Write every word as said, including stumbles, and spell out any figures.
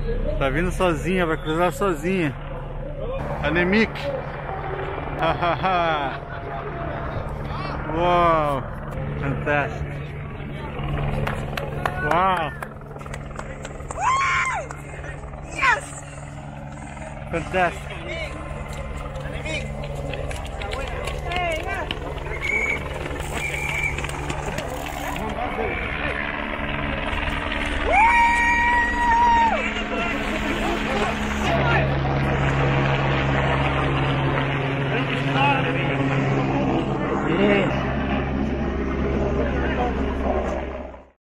Tá vindo sozinha, vai cruzar sozinha. Anemic. Hahaha. Uau. Fantástico. Uau. Yes! Fantástico.